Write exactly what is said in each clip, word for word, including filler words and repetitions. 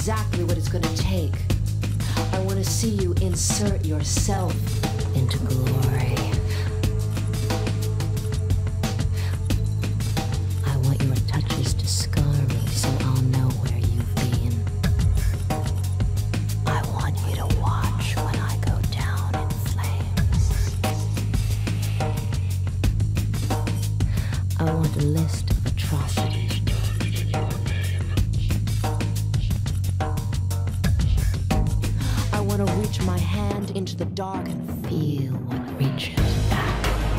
exactly what it's gonna take. I want to see you insert yourself into glory. I want your touches to scar me so I'll know where you've been. I want you to watch when I go down in flames. I want a list of atrocities. I want to reach my hand into the dark and feel what reaches back.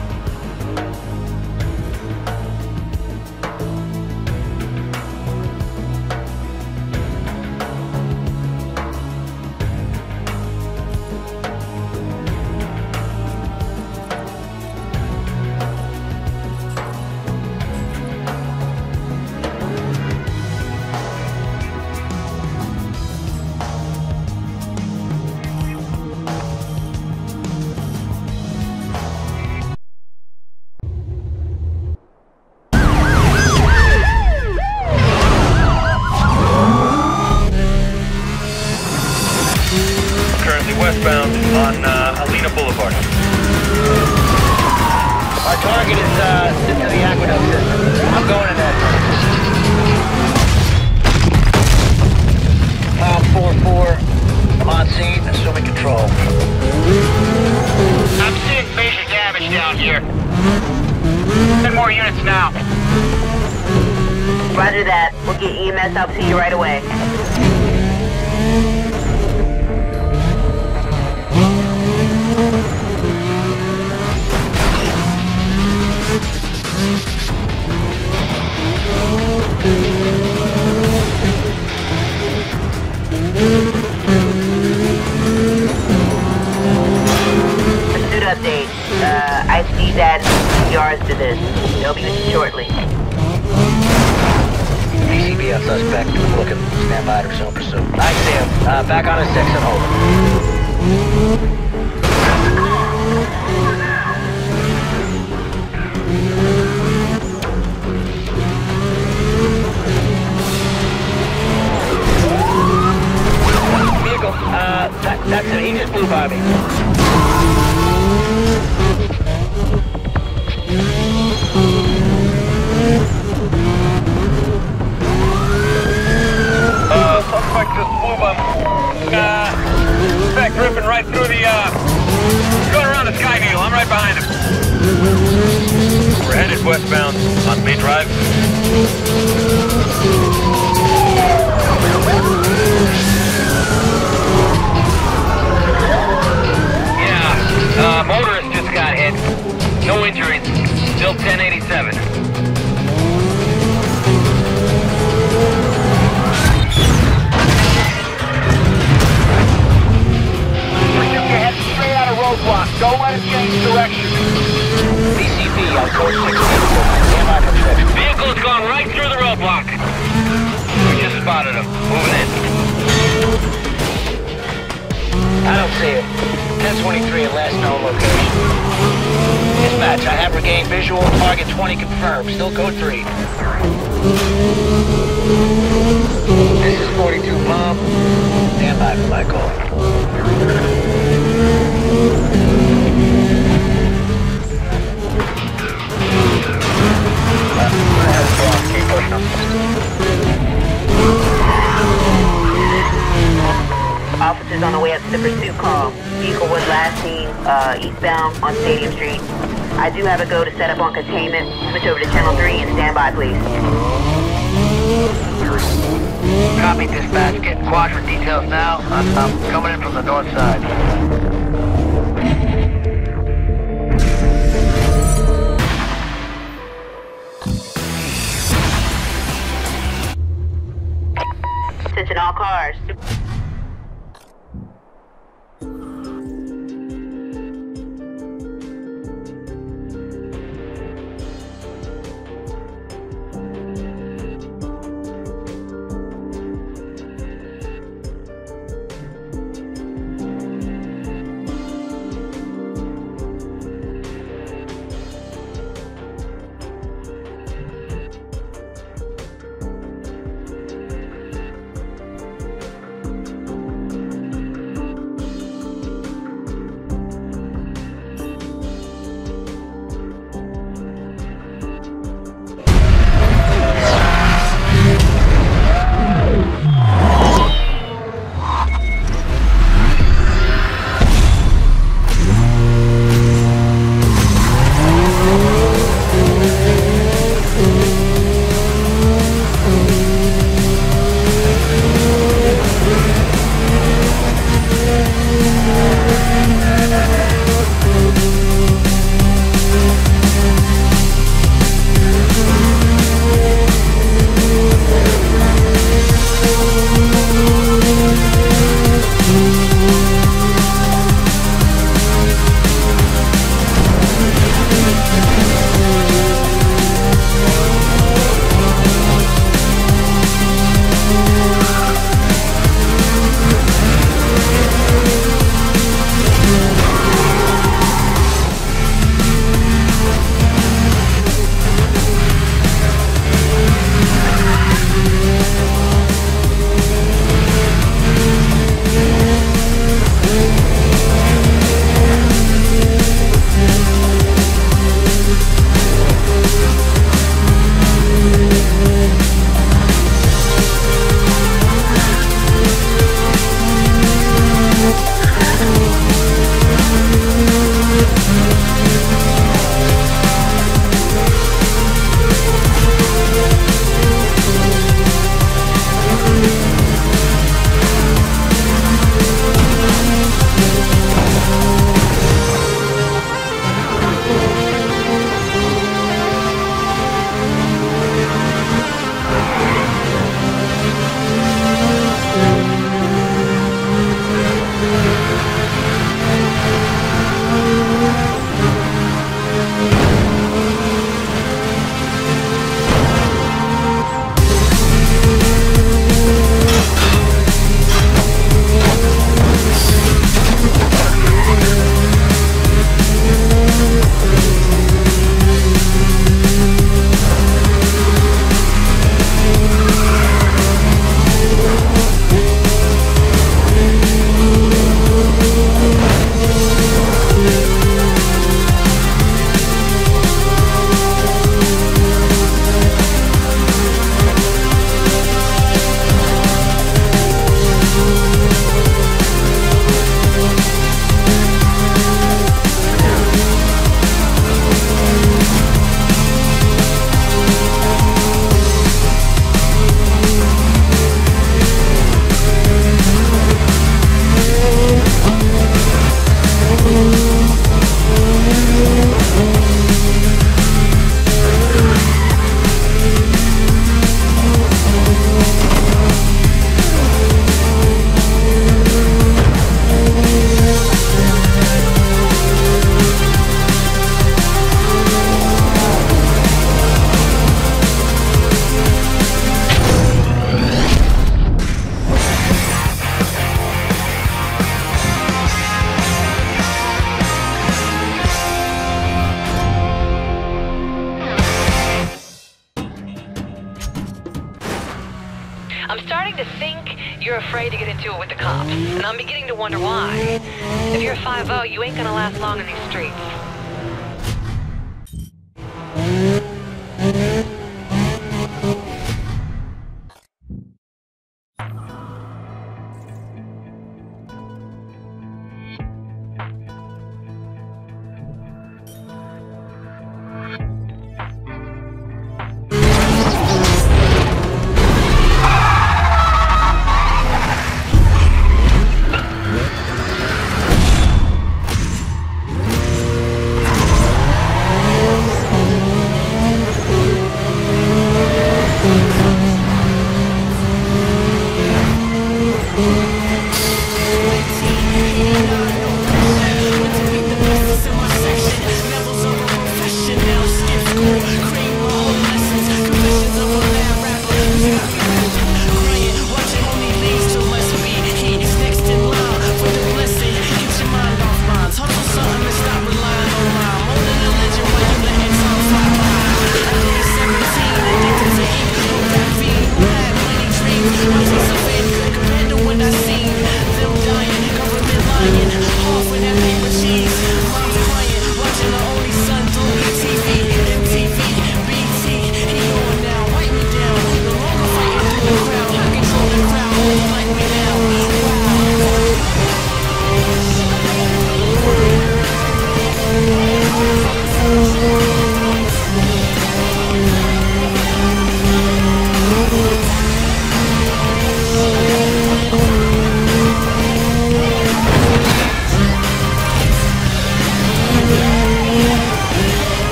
Westbound on uh, Alina Boulevard. Our target is uh, to the aqueduct system. I'm going in that. Uh, four four. I'm on scene, assuming control. I'm seeing major damage down here. Ten more units now. Roger that. We'll get E M S out to you right away. Pursuit update. Uh, I see that yards to this. They'll be with you shortly. D C B F suspect. Looking. Stand by to resume pursuit. I see him. Uh, back on his six and over. Uh, that, that's it. He just blew by me. Uh, suspect just blew by me. Uh, suspect ripping right through the, uh, going around the Sky Needle. I'm right behind him. We're headed westbound on Main Drive. Uh, motorist just got hit. No injuries. Still ten eighty-seven. You're heading straight out of roadblock. Don't let it change direction. B C B on code sixteen. Stand by for protection. Vehicle's gone right through the roadblock. We just spotted him. Moving in. I don't see him. ten twenty-three at last known location. Dispatch, I have regained visual. Target twenty confirmed. Still code three. This is forty-two Bomb. Stand by for my call. Keep pushing them. Officers on the way up to the pursuit call. Vehicle was last seen uh, eastbound on Stadium Street. I do have a go to set up on containment. Switch over to Channel three and stand by, please. Copy, dispatch. Getting quadrant details now. I'm, I'm coming in from the north side. Attention all cars. you're afraid to get into it with the cops, and I'm beginning to wonder why. If you're a five oh, you ain't gonna last long in these streets.